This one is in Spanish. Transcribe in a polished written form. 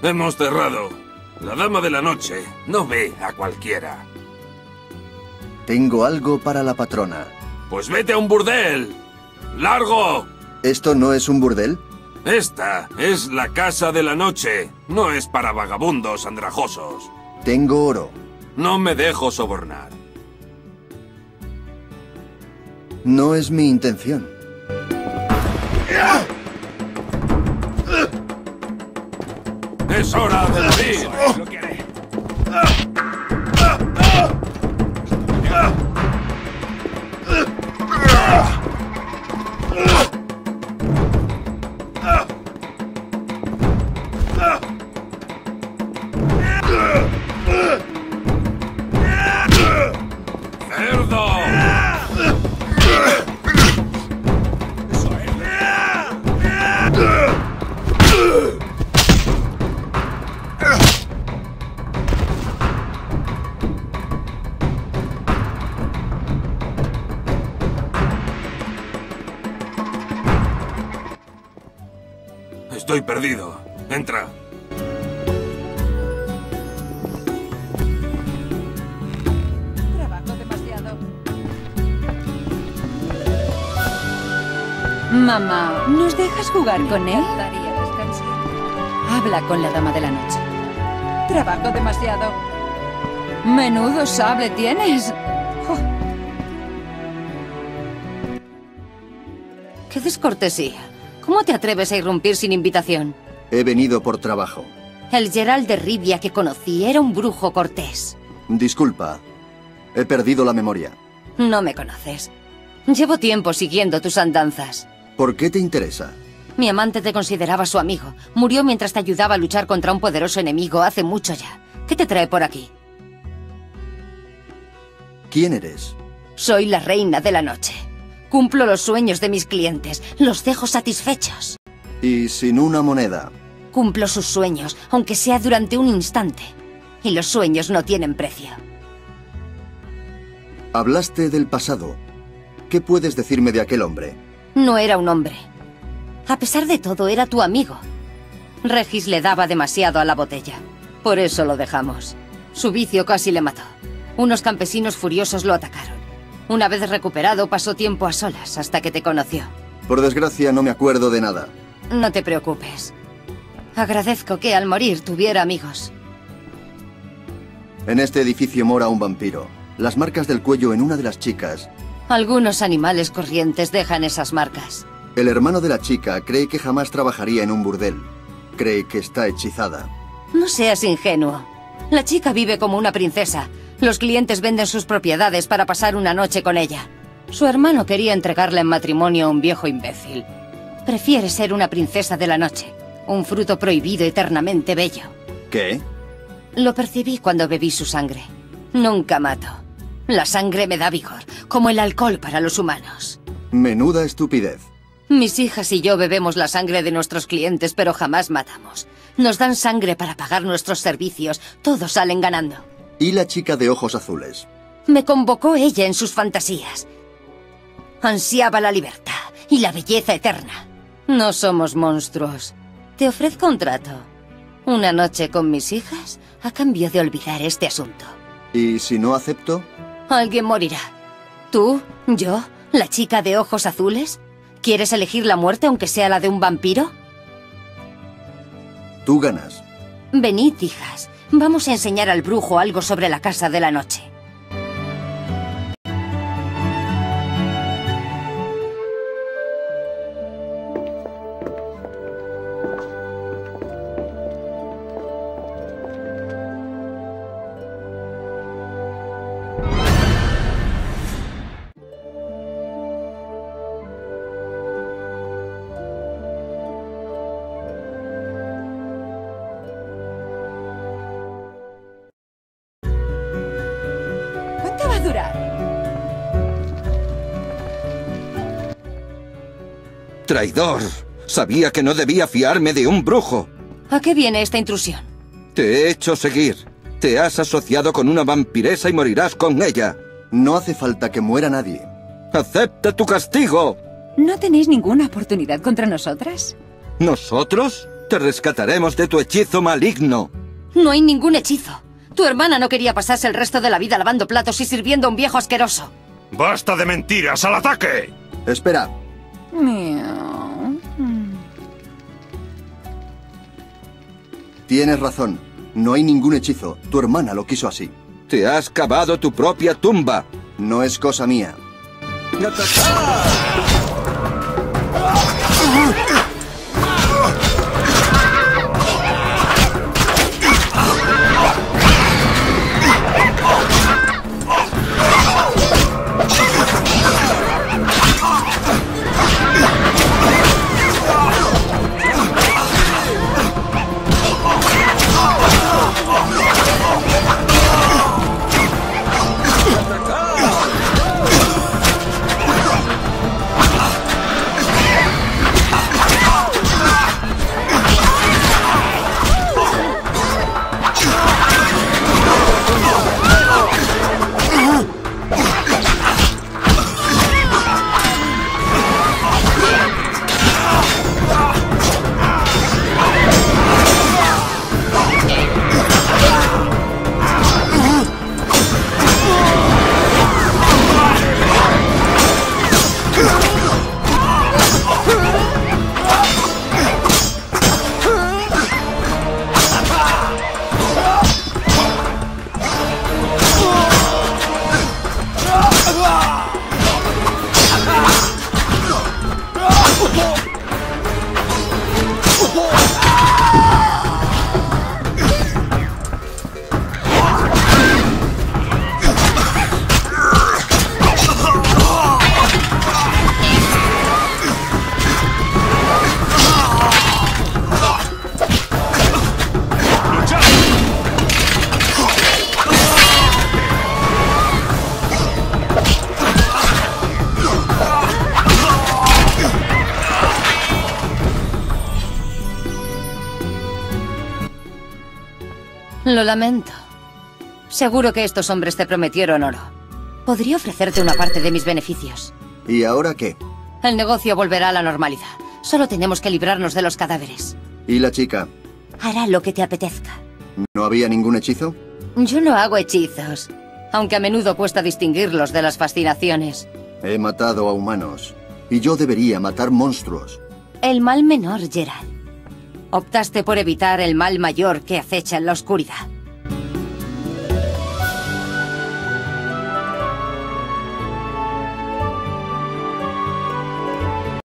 Hemos cerrado. La dama de la noche no ve a cualquiera. Tengo algo para la patrona. Pues vete a un burdel. ¡Largo! ¿Esto no es un burdel? Esta es la casa de la noche. No es para vagabundos andrajosos. Tengo oro. No me dejo sobornar. No es mi intención. ¡Es hora de morir! ¡Cerdo! Estoy perdido. Entra. Trabajo demasiado. Mamá, ¿nos dejas jugar con él? Habla con la dama de la noche. Trabajo demasiado. Menudo sable tienes. Oh. Qué descortesía. ¿Cómo te atreves a irrumpir sin invitación? He venido por trabajo. El Gerald de Rivia que conocí era un brujo cortés. Disculpa. He perdido la memoria. No me conoces. Llevo tiempo siguiendo tus andanzas. ¿Por qué te interesa? Mi amante te consideraba su amigo. Murió mientras te ayudaba a luchar contra un poderoso enemigo hace mucho ya. ¿Qué te trae por aquí? ¿Quién eres? Soy la reina de la noche. Cumplo los sueños de mis clientes. Los dejo satisfechos. Y sin una moneda. Cumplo sus sueños, aunque sea durante un instante. Y los sueños no tienen precio. Hablaste del pasado. ¿Qué puedes decirme de aquel hombre? No era un hombre. A pesar de todo, era tu amigo. Regis le daba demasiado a la botella. Por eso lo dejamos. Su vicio casi le mató. Unos campesinos furiosos lo atacaron. Una vez recuperado, pasó tiempo a solas hasta que te conoció. Por desgracia, no me acuerdo de nada. No te preocupes. Agradezco que al morir tuviera amigos. En este edificio mora un vampiro. Las marcas del cuello en una de las chicas. Algunos animales corrientes dejan esas marcas. El hermano de la chica cree que jamás trabajaría en un burdel. Cree que está hechizada. No seas ingenuo. La chica vive como una princesa. Los clientes venden sus propiedades para pasar una noche con ella. Su hermano quería entregarla en matrimonio a un viejo imbécil. Prefiere ser una princesa de la noche. Un fruto prohibido eternamente bello. ¿Qué? Lo percibí cuando bebí su sangre. Nunca mato. La sangre me da vigor, como el alcohol para los humanos. Menuda estupidez. Mis hijas y yo bebemos la sangre de nuestros clientes, pero jamás matamos. Nos dan sangre para pagar nuestros servicios. Todos salen ganando. ¿Y la chica de ojos azules? Me convocó ella en sus fantasías. Ansiaba la libertad y la belleza eterna. No somos monstruos. Te ofrezco un trato. Una noche con mis hijas a cambio de olvidar este asunto. ¿Y si no acepto? Alguien morirá. ¿Tú? ¿Yo? ¿La chica de ojos azules? ¿Quieres elegir la muerte aunque sea la de un vampiro? Tú ganas. Venid, hijas. Vamos a enseñar al brujo algo sobre la casa de la noche. ¿Cuánto va a durar? ¡Traidor! Sabía que no debía fiarme de un brujo. ¿A qué viene esta intrusión? Te he hecho seguir. Te has asociado con una vampiresa y morirás con ella. No hace falta que muera nadie. ¡Acepta tu castigo! ¿No tenéis ninguna oportunidad contra nosotras? ¿Nosotros? Te rescataremos de tu hechizo maligno. No hay ningún hechizo. Tu hermana no quería pasarse el resto de la vida lavando platos y sirviendo a un viejo asqueroso. ¡Basta de mentiras! ¡Al ataque! Espera. Tienes razón. No hay ningún hechizo. Tu hermana lo quiso así. Te has cavado tu propia tumba. No es cosa mía. Lo lamento. Seguro que estos hombres te prometieron oro. Podría ofrecerte una parte de mis beneficios. ¿Y ahora qué? El negocio volverá a la normalidad. Solo tenemos que librarnos de los cadáveres. ¿Y la chica? Hará lo que te apetezca. ¿No había ningún hechizo? Yo no hago hechizos, aunque a menudo cuesta distinguirlos de las fascinaciones. He matado a humanos. Y yo debería matar monstruos. El mal menor, Geralt. Optaste por evitar el mal mayor que acecha en la oscuridad.